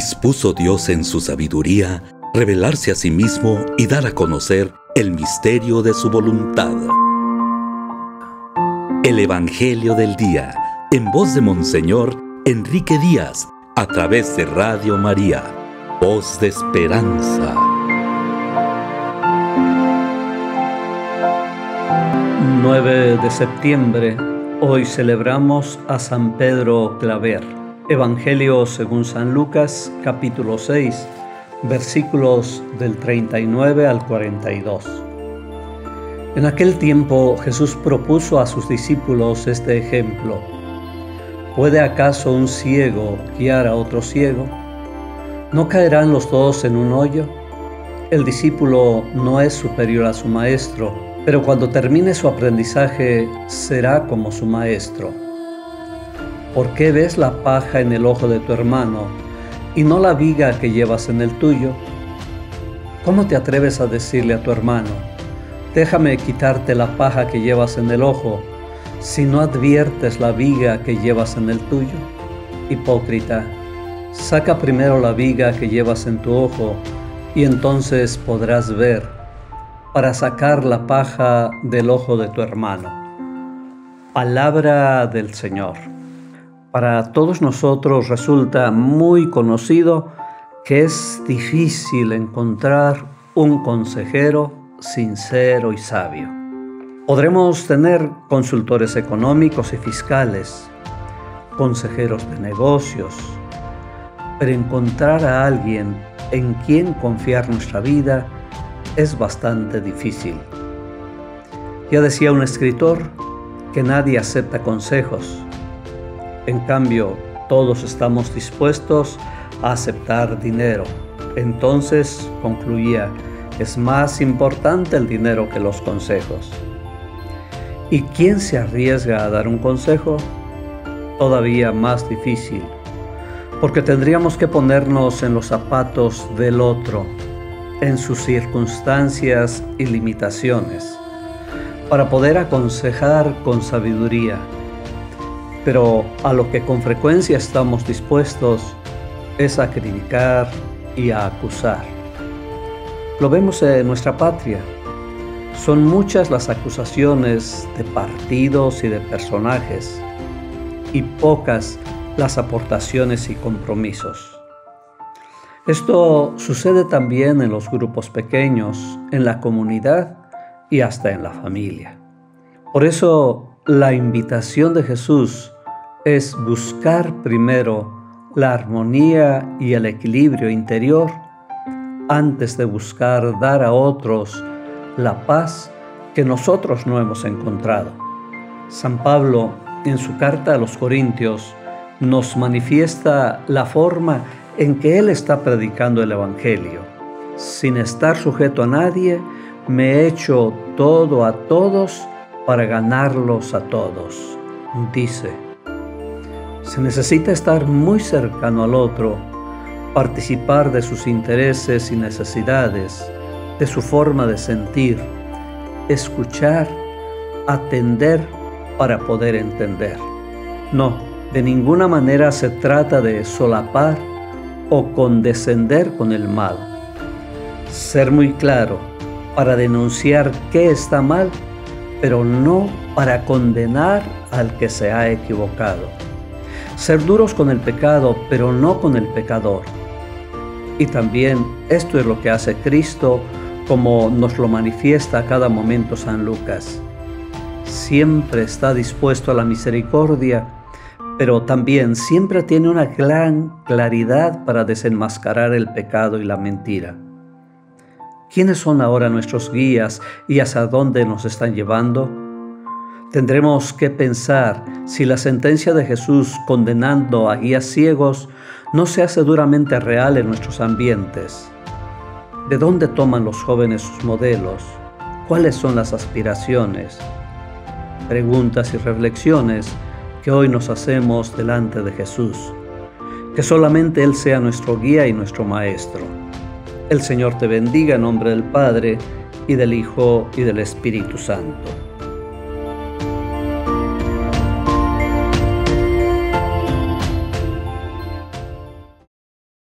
Dispuso Dios en su sabiduría revelarse a sí mismo y dar a conocer el misterio de su voluntad. El Evangelio del Día, en voz de Monseñor Enrique Díaz, a través de Radio María, Voz de Esperanza. 9 de septiembre, hoy celebramos a San Pedro Claver. Evangelio según San Lucas, capítulo 6, versículos del 39 al 42. En aquel tiempo Jesús propuso a sus discípulos este ejemplo: ¿puede acaso un ciego guiar a otro ciego? ¿No caerán los dos en un hoyo? El discípulo no es superior a su maestro, pero cuando termine su aprendizaje será como su maestro. ¿Por qué ves la paja en el ojo de tu hermano y no la viga que llevas en el tuyo? ¿Cómo te atreves a decirle a tu hermano: déjame quitarte la paja que llevas en el ojo, si no adviertes la viga que llevas en el tuyo? Hipócrita, saca primero la viga que llevas en tu ojo, y entonces podrás ver, para sacar la paja del ojo de tu hermano. Palabra del Señor. Para todos nosotros resulta muy conocido que es difícil encontrar un consejero sincero y sabio. Podremos tener consultores económicos y fiscales, consejeros de negocios, pero encontrar a alguien en quien confiar nuestra vida es bastante difícil. Ya decía un escritor que nadie acepta consejos. En cambio, todos estamos dispuestos a aceptar dinero. Entonces, concluía, es más importante el dinero que los consejos. ¿Y quién se arriesga a dar un consejo? Todavía más difícil, porque tendríamos que ponernos en los zapatos del otro, en sus circunstancias y limitaciones, para poder aconsejar con sabiduría. Pero a lo que con frecuencia estamos dispuestos es a criticar y a acusar. Lo vemos en nuestra patria. Son muchas las acusaciones de partidos y de personajes, y pocas las aportaciones y compromisos. Esto sucede también en los grupos pequeños, en la comunidad y hasta en la familia. Por eso, la invitación de Jesús es buscar primero la armonía y el equilibrio interior antes de buscar dar a otros la paz que nosotros no hemos encontrado. San Pablo, en su carta a los Corintios, nos manifiesta la forma en que él está predicando el Evangelio. Sin estar sujeto a nadie, me he hecho todo a todos para ganarlos a todos. Dice, se necesita estar muy cercano al otro, participar de sus intereses y necesidades, de su forma de sentir, escuchar, atender para poder entender. No, de ninguna manera se trata de solapar o condescender con el mal. Ser muy claro para denunciar qué está mal, pero no para condenar al que se ha equivocado. Ser duros con el pecado, pero no con el pecador. Y también esto es lo que hace Cristo, como nos lo manifiesta a cada momento San Lucas. Siempre está dispuesto a la misericordia, pero también siempre tiene una gran claridad para desenmascarar el pecado y la mentira. ¿Quiénes son ahora nuestros guías y hacia dónde nos están llevando? Tendremos que pensar si la sentencia de Jesús condenando a guías ciegos no se hace duramente real en nuestros ambientes. ¿De dónde toman los jóvenes sus modelos? ¿Cuáles son las aspiraciones? Preguntas y reflexiones que hoy nos hacemos delante de Jesús. Que solamente Él sea nuestro guía y nuestro maestro. El Señor te bendiga en nombre del Padre, y del Hijo, y del Espíritu Santo.